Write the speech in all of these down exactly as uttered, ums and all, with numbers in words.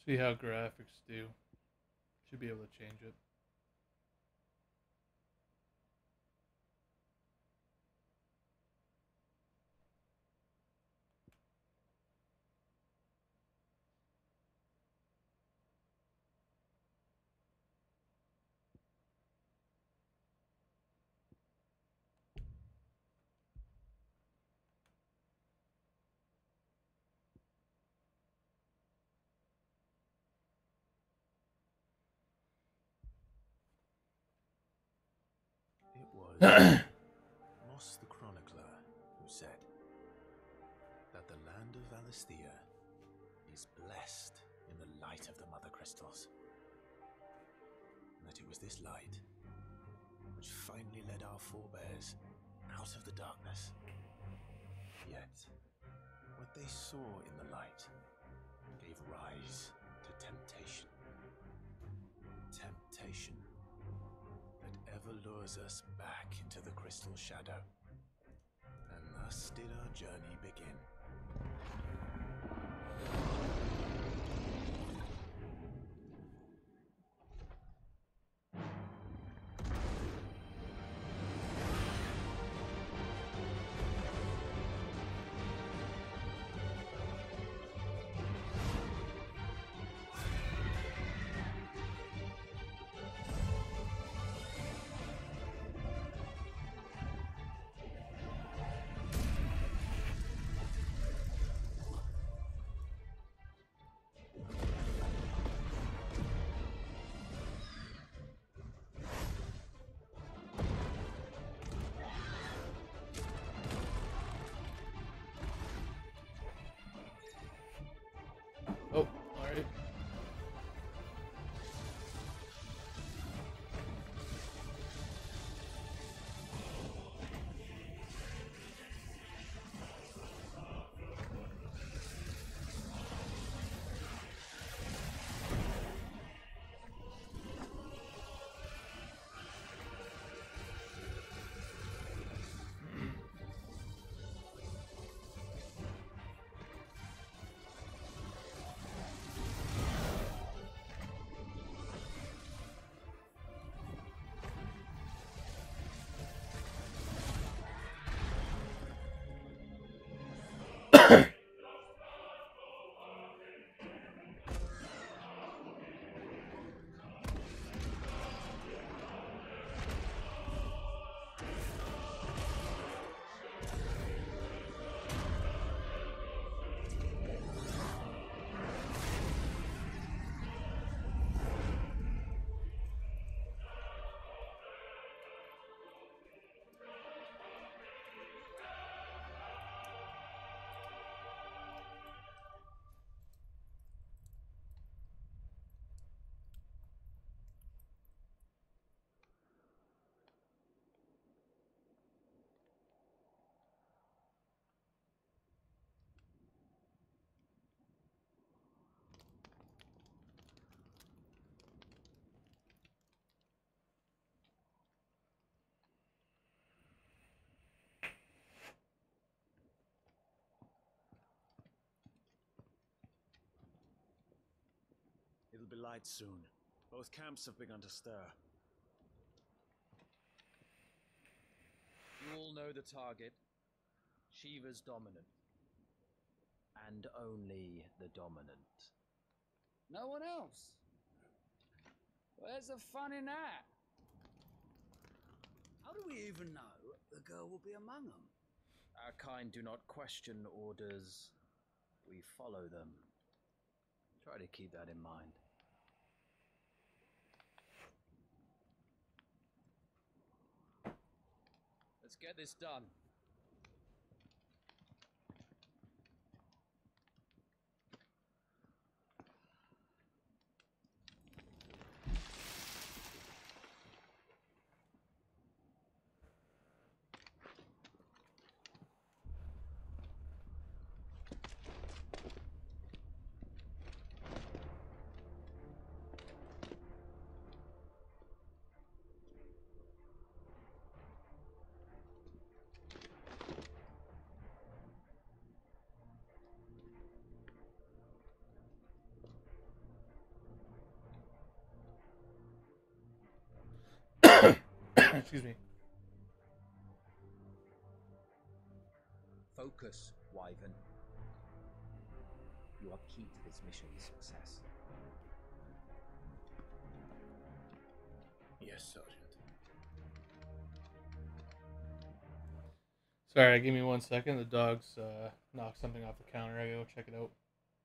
See how graphics do. Should be able to change it. It was Moss the Chronicler who said that the land of Valisthea is blessed in the light of the Mother Crystals. And that it was this light which finally led our forebears out of the darkness. Yet, what they saw in the light gave rise to temptation. Temptation that ever lures us back into the crystal shadow. And thus did our journey begin. Oh, alright. It'll be light soon. Both camps have begun to stir. You all know the target. Shiva's dominant. And only the dominant. No one else? Where's the fun in that? How do we even know the girl will be among them? Our kind do not question orders. We follow them. Try to keep that in mind. Let's get this done. Excuse me. Focus, Wyvern. You are key to this mission's success. Yes, Sergeant. Sorry, give me one second. The dog's uh, knocked something off the counter. I gotta go check it out.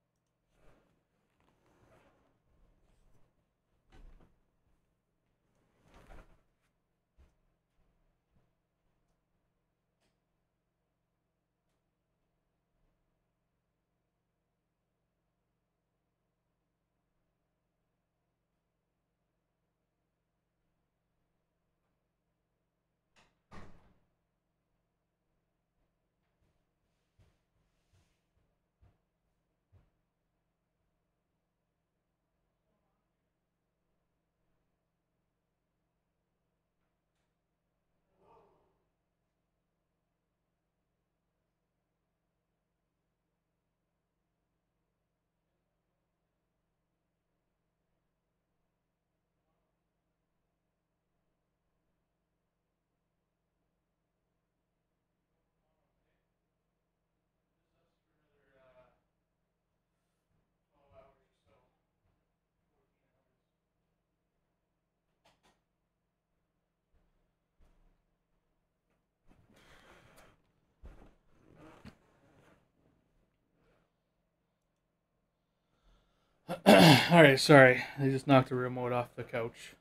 Alright, sorry. They just knocked the remote off the couch.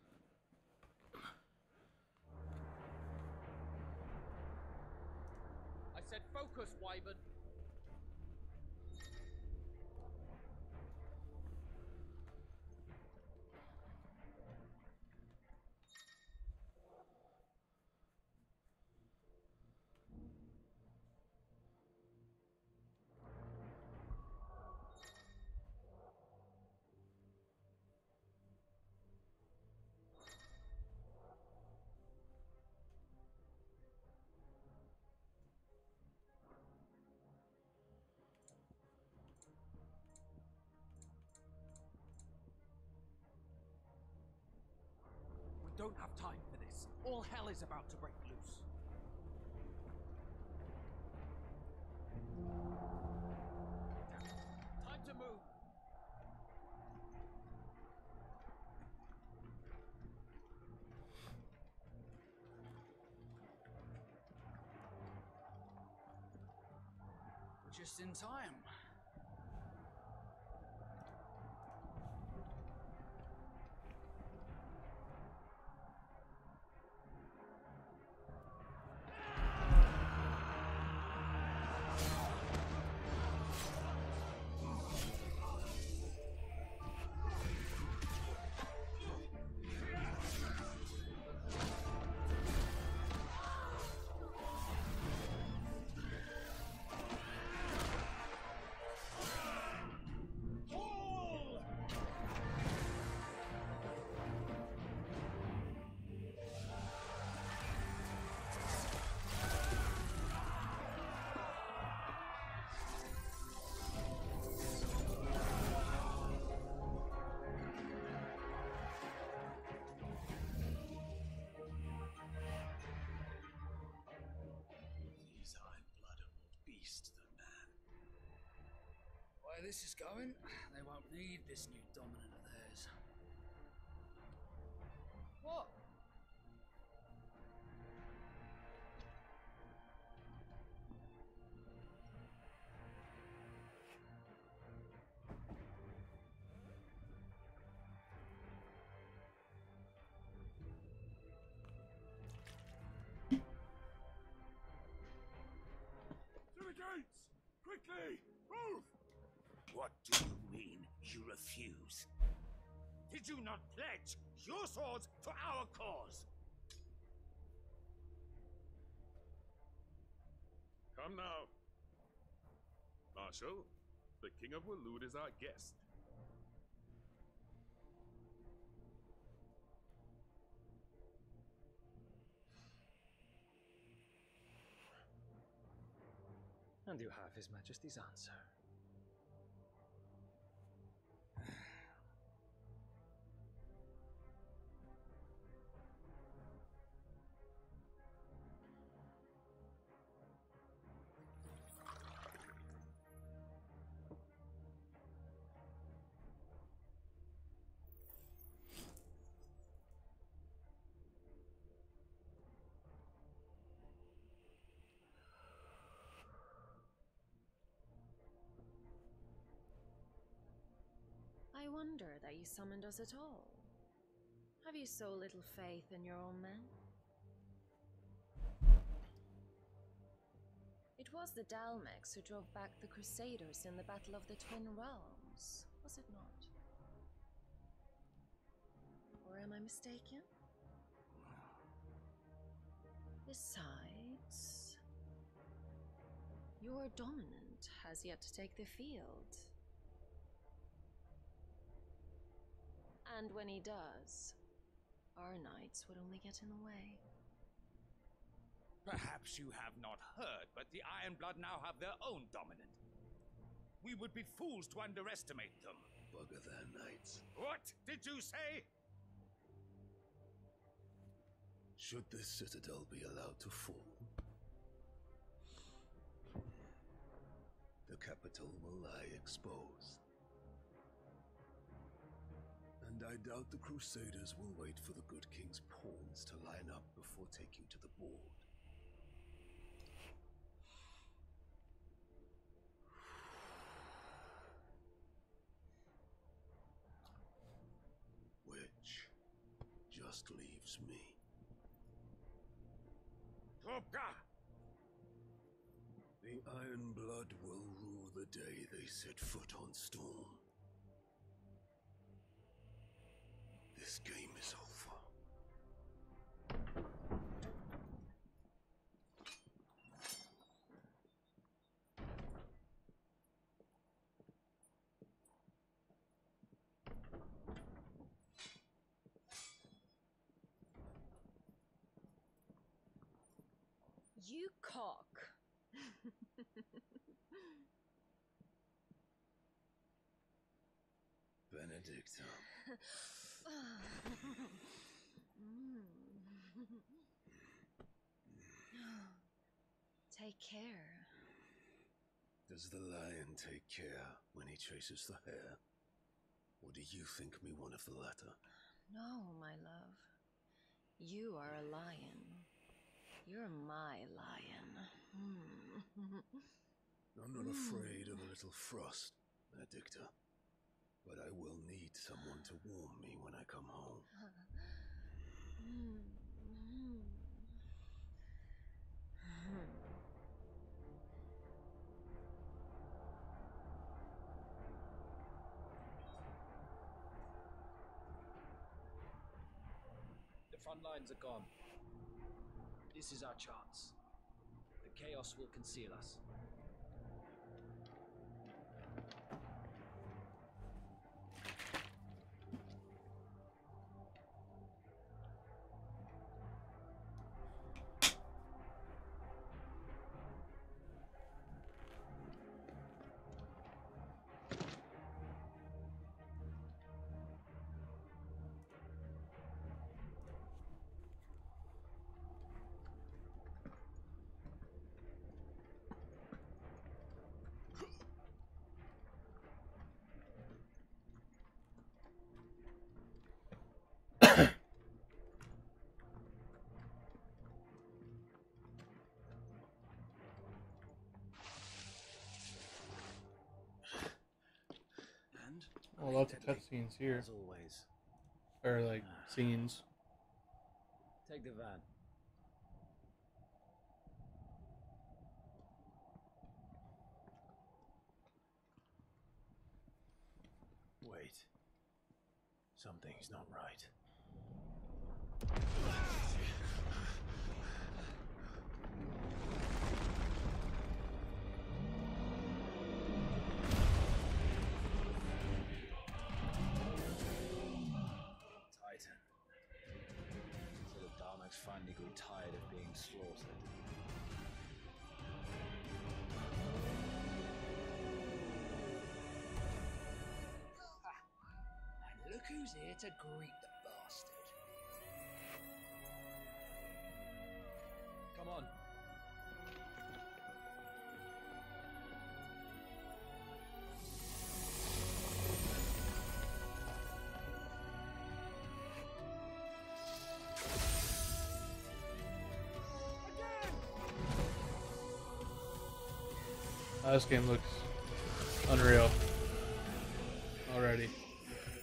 I said focus, Wyvern. We don't have time for this. All hell is about to break loose. Time to move. Just in time. These Iron-blood are more beast than man. Where this is going, they won't need this new dominant of theirs. What? To the gates! Quickly! Move! What do you mean, you refuse? Did you not pledge your swords to our cause? Come now. Marshal, the King of Waloed is our guest. And you have His Majesty's answer. wonder that you summoned us at all? Have you so little faith in your own men? It was the Dalmex who drove back the Crusaders in the Battle of the Twin Realms, was it not? Or am I mistaken? Besides, your dominant has yet to take the field. And when he does, our knights would only get in the way. Perhaps you have not heard, but the Ironblood now have their own dominant. We would be fools to underestimate them. Bugger their knights. What did you say? Should this citadel be allowed to fall, the capital will lie exposed. And I doubt the Crusaders will wait for the good king's pawns to line up before taking to the board. Which just leaves me. Topka! The Ironblood will rule the day they set foot on Storm. This game is over. You cock. Benedicta. Take care. Does the lion take care when he chases the hare? Or do you think me one of the latter? No, my love. You are a lion. You're my lion. Hmm. I'm not afraid of a little frost, Benedicta. But I will need someone to warm me when I come home. The front lines are gone. This is our chance. The chaos will conceal us. Well, lots of cutscenes here. As always. Or, like, scenes. Take the van. Wait. Something's not right. Finally grew tired of being slaughtered. And look who's here to greet the bastard. Come on. Oh, this game looks unreal already.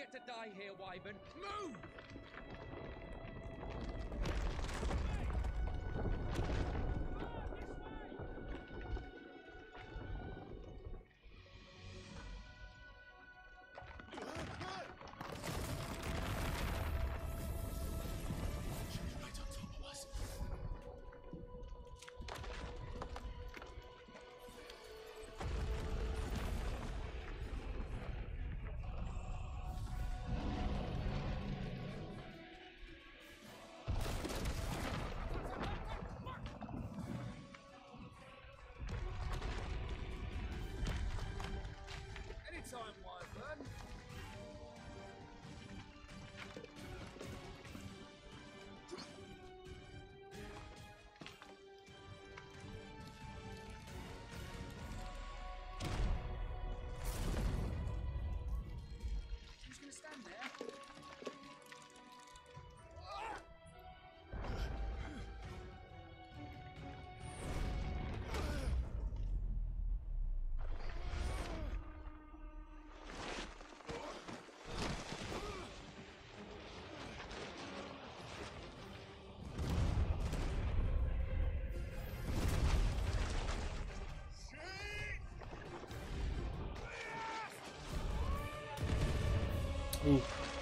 get to die here, Wyvern. Move! Anytime, Wyvern. Who's gonna stand there? Ooh.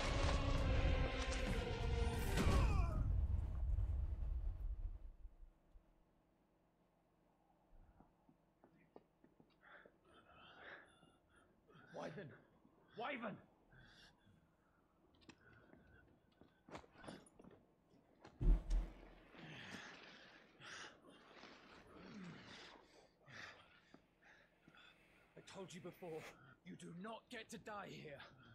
Wyvern! Wyvern! I told you before, you do not get to die here.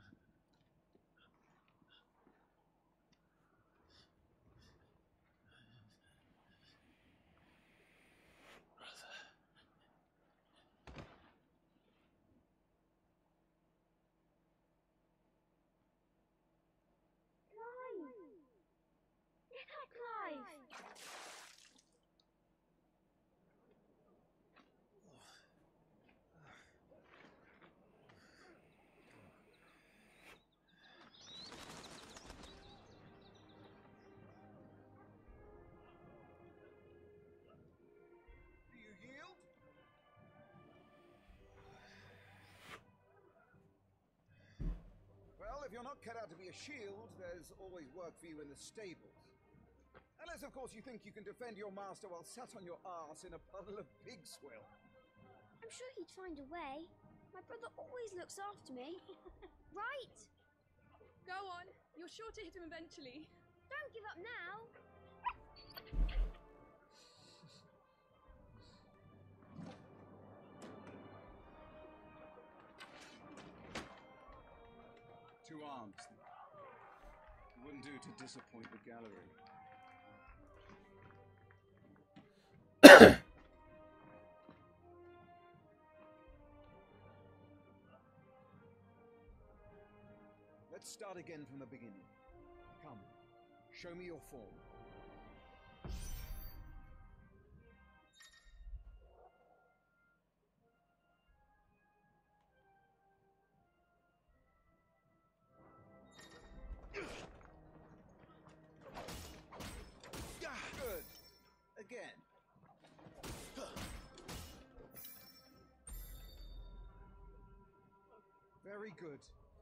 Do you yield? Well, if you're not cut out to be a shield, there's always work for you in the stables. Unless, of course, you think you can defend your master while sat on your arse in a puddle of pig swill. I'm sure he'd find a way. My brother always looks after me. Right? Go on. You're sure to hit him eventually. Don't give up now. Two arms. It wouldn't do to disappoint the gallery. Let's start again from the beginning. Come, show me your form. Good. Again. Very good.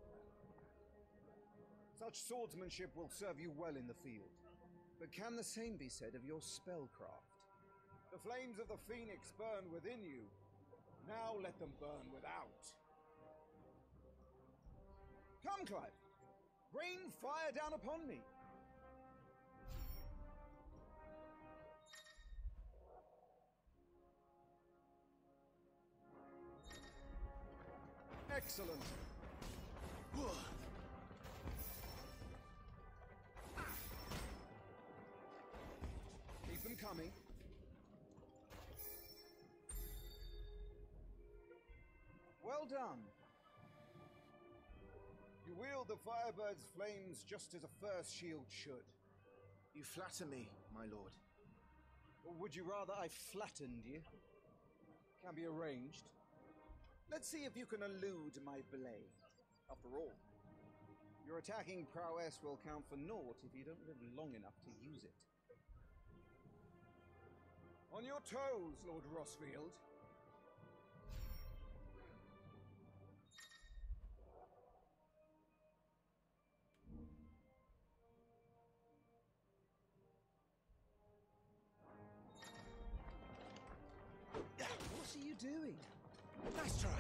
Such swordsmanship will serve you well in the field. But can the same be said of your spellcraft? The flames of the phoenix burn within you. Now let them burn without. Come, Clive. Rain fire down upon me. Excellent. Keep them coming. Well done. You wield the Firebird's flames just as a first shield should. You flatter me, my lord. Or would you rather I flattened you? Can be arranged. Let's see if you can elude my blade. After all, Your attacking prowess will count for naught if you don't live long enough to use it. On your toes, Lord Rosfield. What are you doing? Nice try.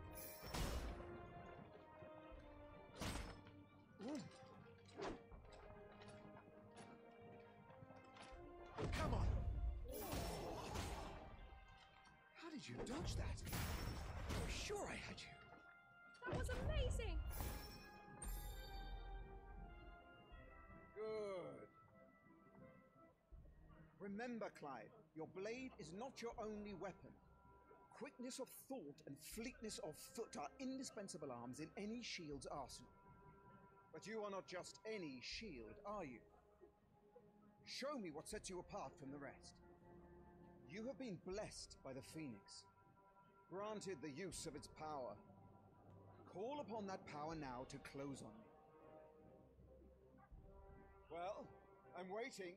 Ooh. Come on. How did you dodge that? I was sure I had you. That was amazing! Good. Remember, Clive, your blade is not your only weapon. Quickness of thought and fleetness of foot are indispensable arms in any shield's arsenal. But you are not just any shield, are you? Show me what sets you apart from the rest. You have been blessed by the Phoenix, granted the use of its power. Call upon that power now to close on me. Well, I'm waiting.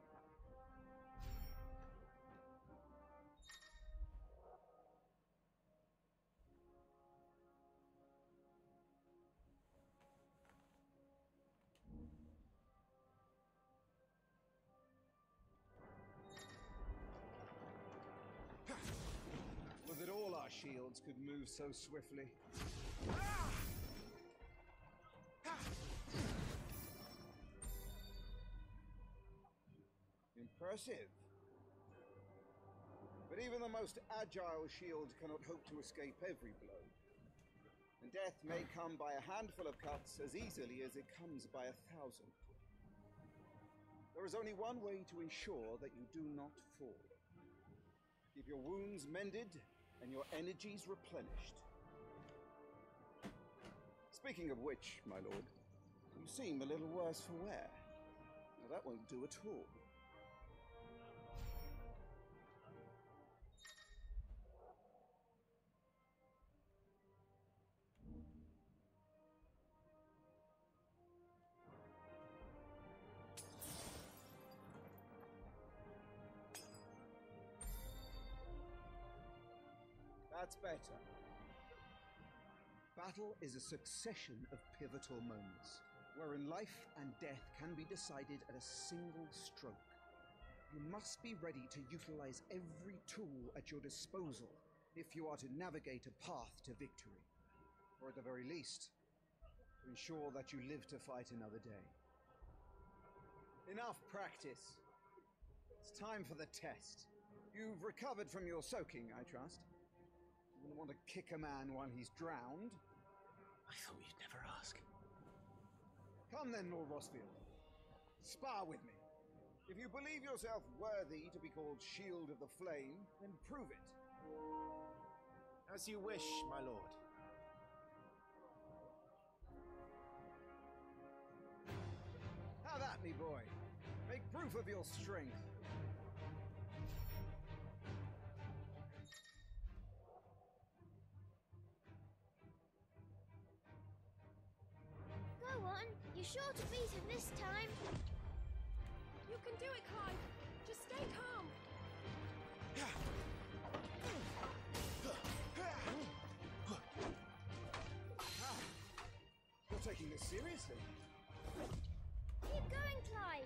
Would that all our shields could move so swiftly. Impressive. But even the most agile shield cannot hope to escape every blow. And death may come by a handful of cuts as easily as it comes by a thousand. There is only one way to ensure that you do not fall. Keep your wounds mended and your energies replenished. Speaking of which, my lord, you seem a little worse for wear. Now that won't do at all. That's better. Battle is a succession of pivotal moments, wherein life and death can be decided at a single stroke. You must be ready to utilize every tool at your disposal if you are to navigate a path to victory, or at the very least, to ensure that you live to fight another day. Enough practice. It's time for the test. You've recovered from your soaking, I trust? You wouldn't want to kick a man while he's drowned. I thought you'd never ask. Come then, Lord Rosfield. Spar with me. If you believe yourself worthy to be called Shield of the Flame, then prove it. As you wish, my lord. How that, me boy? Make proof of your strength. Go on, you're sure to beat him this time. You can do it, Clive. Just stay calm. You're taking this seriously. Keep going, Clive.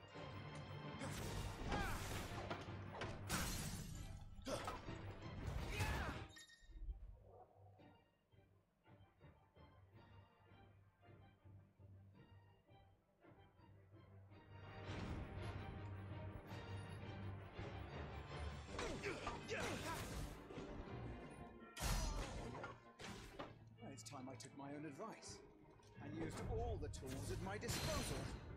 It's time I took my own advice and used all the tools at my disposal.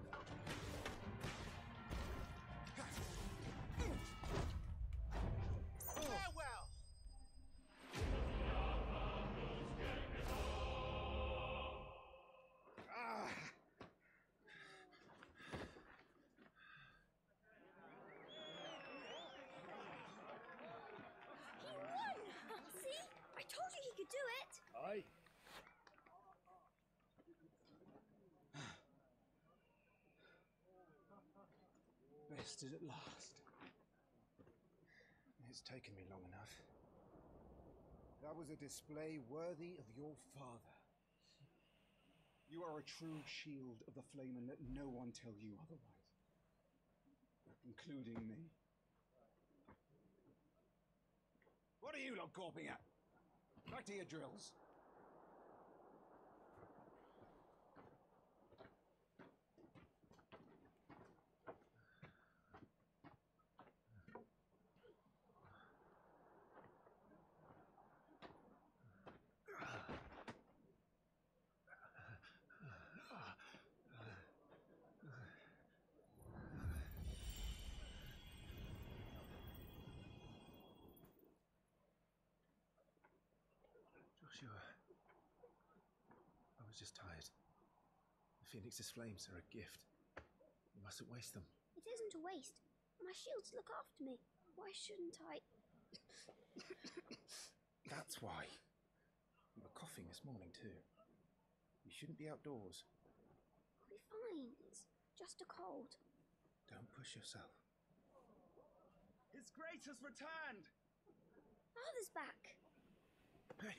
Farewell! Ah! He won! See? I told you he could do it! Aye. rested at last. It's taken me long enough. That was a display worthy of your father. You are a true shield of the flame, and let no one tell you otherwise. Including me. What are you lot gawping at? Back to your drills. Joshua, I was just tired. The Phoenix's flames are a gift. You mustn't waste them. It isn't a waste. My shields look after me. Why shouldn't I? That's why. You were coughing this morning too. You shouldn't be outdoors. I'll be fine. It's just a cold. Don't push yourself. His Grace has returned! Father's back. Hey.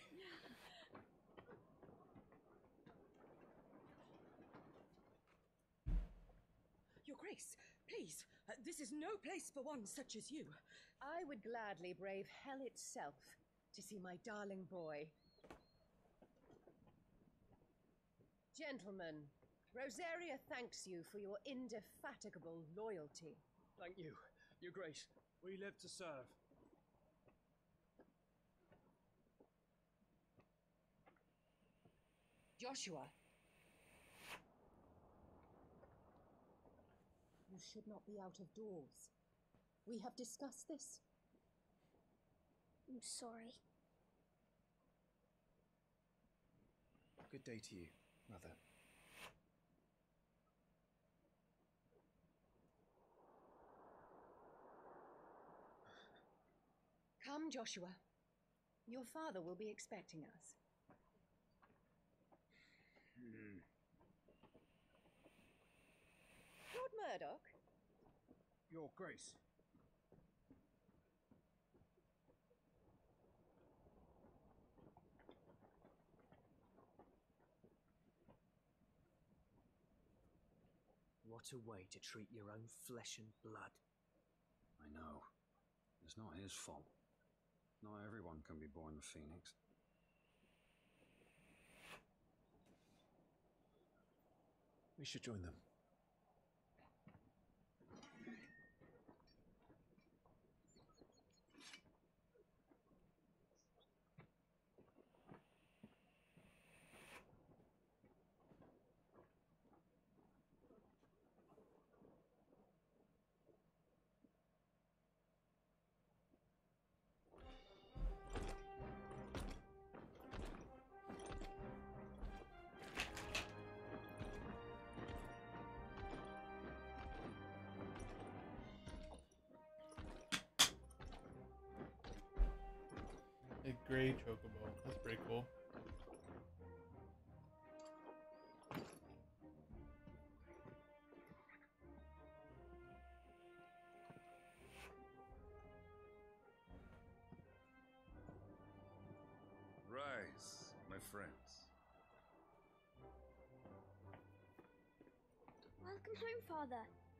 Your Grace, please, uh, this is no place for one such as you. I would gladly brave hell itself to see my darling boy. Gentlemen, Rosaria thanks you for your indefatigable loyalty. Thank you, Your Grace. We live to serve. Joshua. You should not be out of doors. We have discussed this. I'm sorry. Good day to you, Mother. Come, Joshua. Your father will be expecting us. Hmm. Lord Murdoch? Your Grace. What a way to treat your own flesh and blood. I know. It's not his fault. Not everyone can be born the Phoenix. We should join them. A gray chocobo. That's pretty cool. Rise, my friends. Welcome home, Father.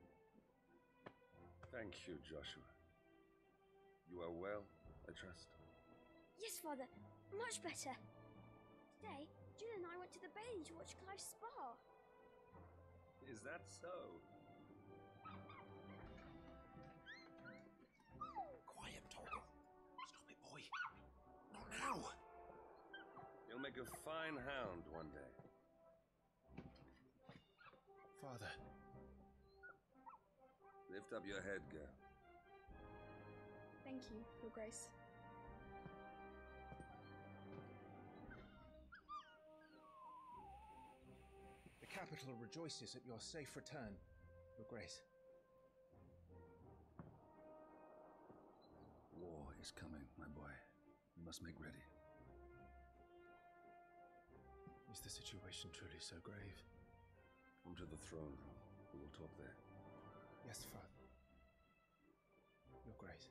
Thank you, Joshua. You are well, I trust. Yes, Father. Much better. Today, Jill and I went to the bathing to watch Clive's spa. Is that so? Quiet, Torgal. Stop it, boy. Not now. You'll make a fine hound one day. Father. Lift up your head, girl. Thank you, Your Grace. The capital rejoices at your safe return, Your Grace. War is coming, my boy. We must make ready. Is the situation truly so grave? Come to the throne room. We will talk there. Yes, Father. Grace.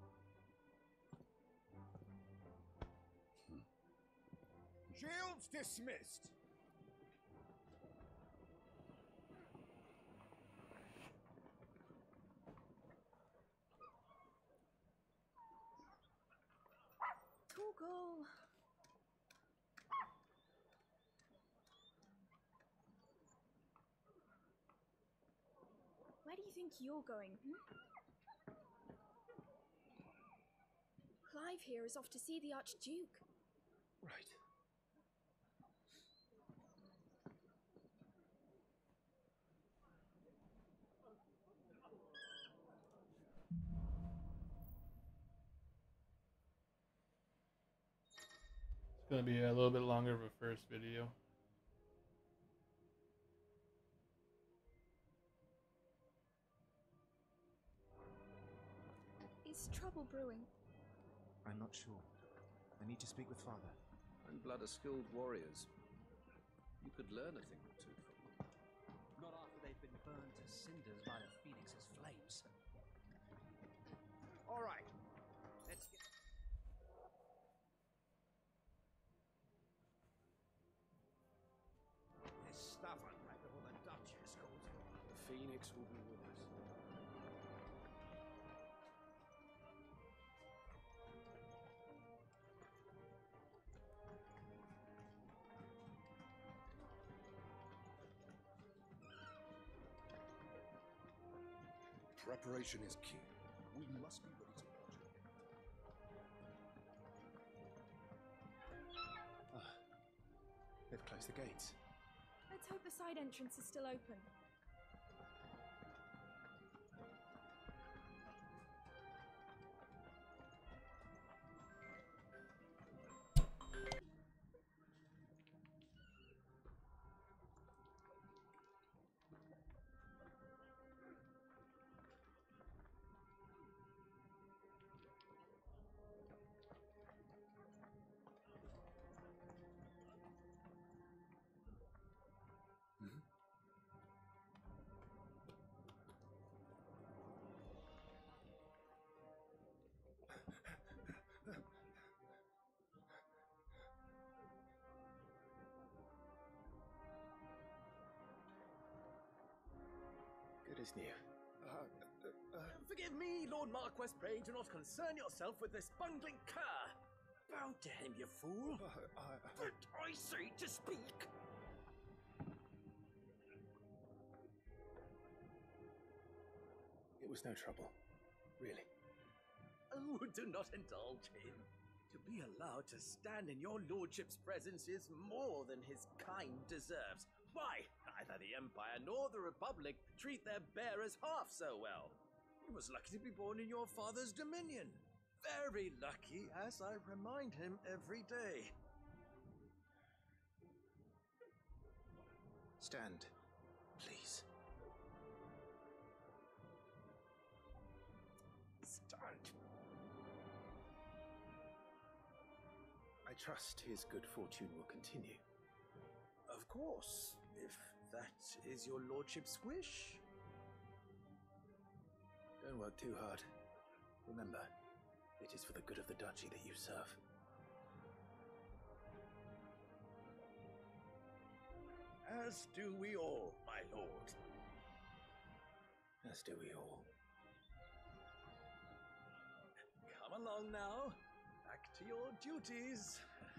Shields dismissed. Google. Where do you think you're going? Hmm? Clive here is off to see the Archduke. Right. It's gonna be a little bit longer of a first video. Is trouble brewing? I'm not sure. I need to speak with Father. Blood are skilled warriors. You could learn a thing or two from them. Not after they've been burned to cinders by the Phoenix's flames. All right, let's get. This stuff unbreakable the Duchess calls it. The Phoenix will be with us. Preparation is key. We must be ready to launch it. Ah, they've closed the gates. Let's hope the side entrance is still open. Good as new. Uh, uh, uh, forgive me, Lord Marquess. Pray do not concern yourself with this bungling cur. Bow to him, you fool. Uh, I, I... But I say to speak. It was no trouble. Really. Oh, do not indulge him. To be allowed to stand in your lordship's presence is more than his kind deserves. Why, neither the Empire nor the Republic treat their bearers half so well. He was lucky to be born in your father's dominion. Very lucky, as I remind him every day. Stand, please. Stand. I trust his good fortune will continue. Of course, if that is your lordship's wish. Don't work too hard. Remember, it is for the good of the duchy that you serve. As do we all, my lord. As do we all. Come along now. Back to your duties.